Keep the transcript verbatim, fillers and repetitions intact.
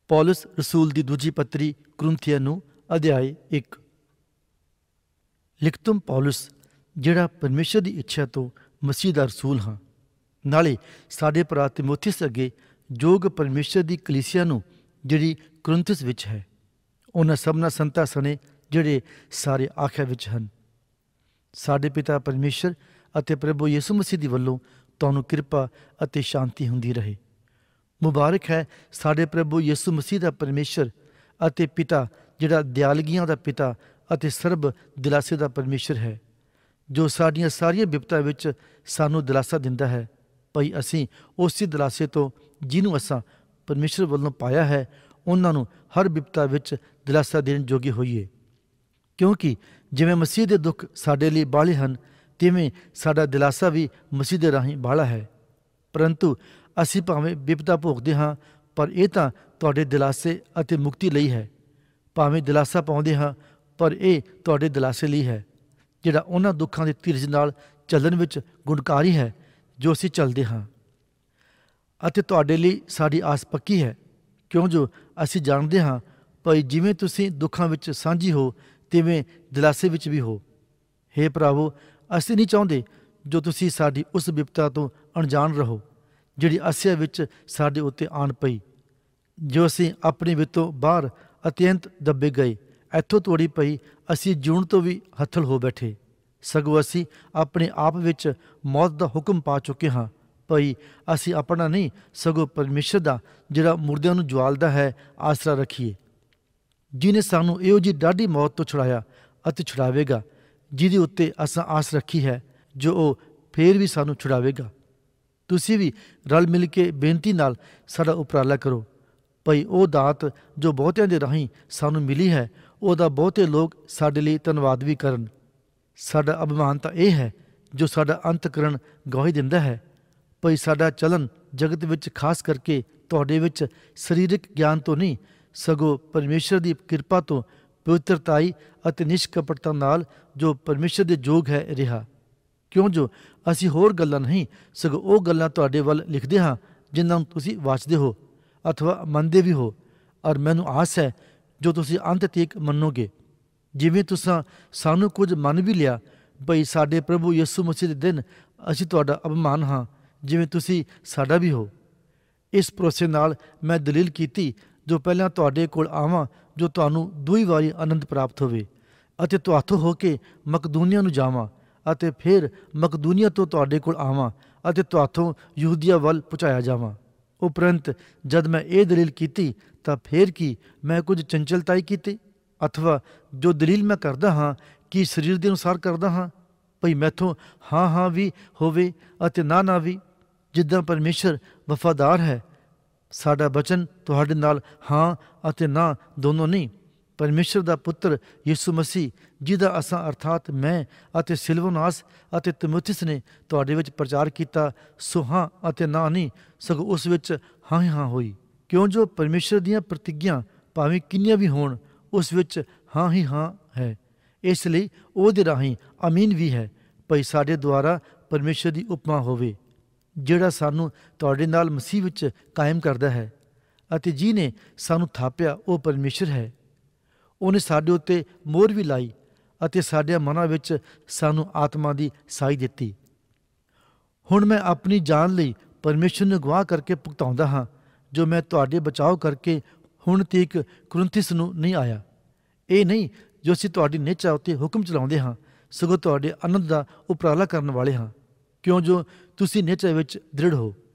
ਪੌਲਸ ਰਸੂਲ ਦੀ ਦੂਜੀ ਪੱਤਰੀ ਕੁਰਿੰਥੀਆਂ ਨੂੰ ਅਧਿਆਇ ਇੱਕ। ਲਿਖਤੁਮ ਪੌਲਸ, ਜਿਹੜਾ ਪਰਮੇਸ਼ਰ ਦੀ ਇੱਛਾ ਤੋਂ ਮਸੀਹ ਦਾ ਰਸੂਲ ਹਾਂ, ਨਾਲੇ ਸਾਡੇ ਭਰਾ ਤਿਮੋਥੀਸ ਅੱਗੇ ਜੋਗ ਪਰਮੇਸ਼ਰ ਦੀ ਕਲੀਸਿਆ ਨੂੰ ਜਿਹੜੀ ਕੁਰਿੰਥਸ ਵਿੱਚ ਹੈ, ਉਹਨਾਂ ਸਭਨਾਂ ਸੰਤਾਂ ਸਣੇ ਜਿਹੜੇ ਸਾਰੇ ਆਖਿਆ ਵਿੱਚ ਹਨ। ਸਾਡੇ ਪਿਤਾ ਪਰਮੇਸ਼ਰ ਅਤੇ ਪ੍ਰਭੂ ਯਿਸੂ ਮਸੀਹ ਦੀ ਵੱਲੋਂ ਤੁਹਾਨੂੰ ਕਿਰਪਾ ਅਤੇ ਸ਼ਾਂਤੀ ਹੁੰਦੀ ਰਹੇ। ਮੁਬਾਰਕ ਹੈ ਸਾਡੇ ਪ੍ਰਭੂ ਯਿਸੂ ਮਸੀਹ ਦਾ ਪਰਮੇਸ਼ਰ ਅਤੇ ਪਿਤਾ, ਜਿਹੜਾ ਦਿਆਲਗੀਆਂ ਦਾ ਪਿਤਾ ਅਤੇ ਸਰਬ ਦਿਲਾਸੇ ਦਾ ਪਰਮੇਸ਼ਰ ਹੈ, ਜੋ ਸਾਡੀਆਂ ਸਾਰੀਆਂ ਬਿਪਤਾ ਵਿੱਚ ਸਾਨੂੰ ਦਿਲਾਸਾ ਦਿੰਦਾ ਹੈ, ਭਈ ਅਸੀਂ ਉਸੇ ਦਿਲਾਸੇ ਤੋਂ ਜਿਹਨੂੰ ਅਸਾਂ ਪਰਮੇਸ਼ਰ ਵੱਲੋਂ ਪਾਇਆ ਹੈ, ਉਹਨਾਂ ਨੂੰ ਹਰ ਬਿਪਤਾ ਵਿੱਚ ਦਿਲਾਸਾ ਦੇਣ ਜੋਗੇ ਹੋਈਏ। ਕਿਉਂਕਿ ਜਿਵੇਂ ਮਸੀਹ ਦੇ ਦੁੱਖ ਸਾਡੇ ਲਈ ਬਾਹਲੇ ਹਨ, ਤਿਵੇਂ ਸਾਡਾ ਦਿਲਾਸਾ ਵੀ ਮਸੀਹ ਦੇ ਰਾਹੀਂ ਬਾਹਲਾ ਹੈ। ਪਰੰਤੂ ਅਸੀਂ ਭਾਵੇਂ ਬਿਪਤਾ ਭੋਗਦੇ ਹਾਂ, ਪਰ ਇਹ ਤਾਂ ਤੁਹਾਡੇ ਦਿਲਾਸੇ ਅਤੇ ਮੁਕਤੀ ਲਈ ਹੈ। ਭਾਵੇਂ ਦਿਲਾਸਾ ਪਾਉਂਦੇ ਹਾਂ, ਪਰ ਇਹ ਤੁਹਾਡੇ ਦਿਲਾਸੇ ਲਈ ਹੈ, ਜਿਹੜਾ ਉਹਨਾਂ ਦੁੱਖਾਂ ਦੇ ਧੀਰਜ ਨਾਲ ਚੱਲਣ ਵਿੱਚ ਗੁਣਕਾਰੀ ਹੈ ਜੋ ਅਸੀਂ ਚੱਲਦੇ ਹਾਂ। ਅਤੇ ਤੁਹਾਡੇ ਲਈ ਸਾਡੀ ਆਸ ਪੱਕੀ ਹੈ, ਕਿਉਂ ਜੋ ਅਸੀਂ ਜਾਣਦੇ ਹਾਂ ਭਈ ਜਿਵੇਂ ਤੁਸੀਂ ਦੁੱਖਾਂ ਵਿੱਚ ਸਾਂਝੀ ਹੋ, ਤਿਵੇਂ ਦਿਲਾਸੇ ਵਿੱਚ ਵੀ ਹੋ। ਹੇ ਭਰਾਵੋ, ਅਸੀਂ ਨਹੀਂ ਚਾਹੁੰਦੇ ਜੋ ਤੁਸੀਂ ਸਾਡੀ ਉਸ ਬਿਪਤਾ ਤੋਂ ਅਣਜਾਣ ਰਹੋ, ਜਿਹੜੀ ਆਸਿਆ ਵਿੱਚ ਸਾਡੇ ਉੱਤੇ ਆਣ ਪਈ, ਜੋ ਅਸੀਂ ਆਪਣੇ ਵਿੱਚੋਂ ਬਾਹਰ ਅਤਿਅੰਤ ਦੱਬੇ ਗਏ, ਇੱਥੋਂ ਤੋੜੀ ਪਈ ਅਸੀਂ ਜਿਉਣ ਤੋਂ ਵੀ ਹੱਥਲ ਹੋ ਬੈਠੇ। ਸਗੋਂ ਅਸੀਂ ਆਪਣੇ ਆਪ ਵਿੱਚ ਮੌਤ ਦਾ ਹੁਕਮ ਪਾ ਚੁੱਕੇ ਹਾਂ, ਭਈ ਅਸੀਂ ਆਪਣਾ ਨਹੀਂ ਸਗੋਂ ਪਰਮੇਸ਼ਰ ਦਾ, ਜਿਹੜਾ ਮੁਰਦਿਆਂ ਨੂੰ ਜਵਾਲਦਾ ਹੈ, ਆਸਰਾ ਰੱਖੀਏ, ਜਿਹਨੇ ਸਾਨੂੰ ਇਹੋ ਜਿਹੀ ਡਾਢੀ ਮੌਤ ਤੋਂ ਛੁਡਾਇਆ ਅਤੇ ਛੁਡਾਵੇਗਾ, ਜਿਹਦੇ ਉੱਤੇ ਅਸਾਂ ਆਸ ਰੱਖੀ ਹੈ, ਜੋ ਉਹ ਫੇਰ ਵੀ ਸਾਨੂੰ ਛੁਡਾਵੇਗਾ। ਤੁਸੀਂ ਵੀ ਰਲ ਮਿਲ ਕੇ ਬੇਨਤੀ ਨਾਲ ਸਾਡਾ ਉਪਰਾਲਾ ਕਰੋ, ਭਈ ਉਹ ਦਾਤ ਜੋ ਬਹੁਤਿਆਂ ਦੇ ਰਾਹੀਂ ਸਾਨੂੰ ਮਿਲੀ ਹੈ, ਉਹਦਾ ਬਹੁਤੇ ਲੋਕ ਸਾਡੇ ਲਈ ਧੰਨਵਾਦ ਵੀ ਕਰਨ। ਸਾਡਾ ਅਭਿਮਾਨ ਤਾਂ ਇਹ ਹੈ, ਜੋ ਸਾਡਾ ਅੰਤਕਰਣ ਗਵਾਹੀ ਦਿੰਦਾ ਹੈ, ਭਈ ਸਾਡਾ ਚਲਨ ਜਗਤ ਵਿੱਚ ਖਾਸ ਕਰਕੇ ਤੁਹਾਡੇ ਵਿੱਚ ਸਰੀਰਕ ਗਿਆਨ ਤੋਂ ਨਹੀਂ, ਸਗੋਂ ਪਰਮੇਸ਼ਰ ਦੀ ਕਿਰਪਾ ਤੋਂ ਪਵਿੱਤਰਤਾਈ ਅਤੇ ਨਿਸ਼ਕਪਟਤਾ ਨਾਲ, ਜੋ ਪਰਮੇਸ਼ਰ ਦੇ ਯੋਗ ਹੈ, ਰਿਹਾ। ਕਿਉਂ ਜੋ ਅਸੀਂ ਹੋਰ ਗੱਲਾਂ ਨਹੀਂ, ਸਗੋਂ ਉਹ ਗੱਲਾਂ ਤੁਹਾਡੇ ਵੱਲ ਲਿਖਦੇ ਹਾਂ ਜਿਨ੍ਹਾਂ ਨੂੰ ਤੁਸੀਂ ਵਾਚਦੇ ਹੋ ਅਥਵਾ ਮੰਨਦੇ ਵੀ ਹੋ। ਔਰ ਮੈਨੂੰ ਆਸ ਹੈ ਜੋ ਤੁਸੀਂ ਅੰਤ ਤੀਕ ਮੰਨੋਗੇ, ਜਿਵੇਂ ਤੁਸੀਂ ਸਾਨੂੰ ਕੁਝ ਮੰਨ ਵੀ ਲਿਆ, ਭਈ ਸਾਡੇ ਪ੍ਰਭੂ ਯਿਸੂ ਮਸੀਹ ਦੇ ਦਿਨ ਅਸੀਂ ਤੁਹਾਡਾ ਅਭਿਮਾਨ ਹਾਂ, ਜਿਵੇਂ ਤੁਸੀਂ ਸਾਡਾ ਵੀ ਹੋ। ਇਸ ਭਰੋਸੇ ਨਾਲ ਮੈਂ ਦਲੀਲ ਕੀਤੀ ਜੋ ਪਹਿਲਾਂ ਤੁਹਾਡੇ ਕੋਲ ਆਵਾਂ, ਜੋ ਤੁਹਾਨੂੰ ਦੂਈ ਵਾਰੀ ਆਨੰਦ ਪ੍ਰਾਪਤ ਹੋਵੇ, ਅਤੇ ਤੁਹਾਥੋਂ ਹੋ ਕੇ ਮਕਦੂਨੀਆ ਨੂੰ ਜਾਵਾਂ, ਅਤੇ ਫਿਰ ਮਕਦੂਨੀਆ ਤੋਂ ਤੁਹਾਡੇ ਕੋਲ ਆਵਾਂ ਅਤੇ ਤੁਹਾਥੋਂ ਯਹੂਦੀਆ ਵੱਲ ਪਹੁੰਚਾਇਆ ਜਾਵਾਂ। ਉਪਰੰਤ ਜਦ ਮੈਂ ਇਹ ਦਲੀਲ ਕੀਤੀ, ਤਾਂ ਫੇਰ ਕੀ ਮੈਂ ਕੁਝ ਚੰਚਲਤਾਈ ਕੀਤੀ, ਅਥਵਾ ਜੋ ਦਲੀਲ ਮੈਂ ਕਰਦਾ ਹਾਂ ਕਿ ਸਰੀਰ ਦੇ ਅਨੁਸਾਰ ਕਰਦਾ ਹਾਂ, ਭਈ ਮੈਥੋਂ ਹਾਂ ਹਾਂ ਵੀ ਹੋਵੇ ਅਤੇ ਨਾ ਨਾ ਵੀ। ਜਿੱਦਾਂ ਪਰਮੇਸ਼ਰ ਵਫਾਦਾਰ ਹੈ, ਸਾਡਾ ਬਚਨ ਤੁਹਾਡੇ ਨਾਲ ਹਾਂ ਅਤੇ ਨਾ ਦੋਨੋਂ ਨਹੀਂ, ਪਰਮੇਸ਼ਰ ਦਾ ਪੁੱਤਰ ਯਿਸੂ ਮਸੀਹ, ਜਿਹਦਾ ਅਸਾਂ ਅਰਥਾਤ ਮੈਂ ਅਤੇ ਸਿਲਵਾਨਾਸ ਅਤੇ ਤਿਮੋਥੀਸ ਨੇ ਤੁਹਾਡੇ ਵਿੱਚ ਪ੍ਰਚਾਰ ਕੀਤਾ, ਸੋ ਹਾਂ ਅਤੇ ਨਾ ਨਹੀਂ, ਸਗੋਂ ਉਸ ਵਿੱਚ ਹਾਂ ਹੀ ਹਾਂ ਹੋਈ। ਕਿਉਂ ਜੋ ਪਰਮੇਸ਼ਰ ਦੀਆਂ ਪ੍ਰਤਿੱਗਿਆ ਭਾਵੇਂ ਕਿੰਨੀਆਂ ਵੀ ਹੋਣ, ਉਸ ਵਿੱਚ ਹਾਂ ਹੀ ਹਾਂ ਹੈ। ਇਸ ਲਈ ਉਹਦੇ ਰਾਹੀਂ ਅਮੀਨ ਵੀ ਹੈ, ਭਈ ਸਾਡੇ ਦੁਆਰਾ ਪਰਮੇਸ਼ਰ ਦੀ ਉਪਮਾ ਹੋਵੇ, ਜਿਹੜਾ ਸਾਨੂੰ ਤੁਹਾਡੇ ਨਾਲ ਮਸੀਹ ਵਿੱਚ ਕਾਇਮ ਕਰਦਾ ਹੈ, ਅਤੇ ਜਿਹਨੇ ਸਾਨੂੰ ਥਾਪਿਆ ਉਹ ਪਰਮੇਸ਼ਰ ਹੈ। ਉਹਨੇ ਸਾਡੇ ਉੱਤੇ ਮੋਹਰ ਵੀ ਲਾਈ ਅਤੇ ਸਾਡੇ ਮਨਾਂ ਵਿੱਚ ਸਾਨੂੰ ਆਤਮਾ ਦੀ ਸਾਈ ਦਿੱਤੀ। ਹੁਣ ਮੈਂ ਆਪਣੀ ਜਾਨ ਲਈ ਪਰਮੇਸ਼ਰ ਨੂੰ ਗਵਾਹ ਕਰਕੇ ਭੁਗਤਾਉਂਦਾ ਹਾਂ, ਜੋ ਮੈਂ ਤੁਹਾਡੇ ਬਚਾਓ ਕਰਕੇ ਹੁਣ ਤੀਕ ਕੁਰਿੰਥੀਸ ਨੂੰ ਨਹੀਂ ਆਇਆ। ਇਹ ਨਹੀਂ ਜੋ ਅਸੀਂ ਤੁਹਾਡੀ ਨਿਹਚਾ ਉੱਤੇ ਹੁਕਮ ਚਲਾਉਂਦੇ ਹਾਂ, ਸਗੋਂ ਤੁਹਾਡੇ ਆਨੰਦ ਦਾ ਉਪਰਾਲਾ ਕਰਨ ਵਾਲੇ ਹਾਂ, ਕਿਉਂ ਜੋ ਤੁਸੀਂ ਨਿਹਚਾ ਵਿੱਚ ਦ੍ਰਿੜ ਹੋ।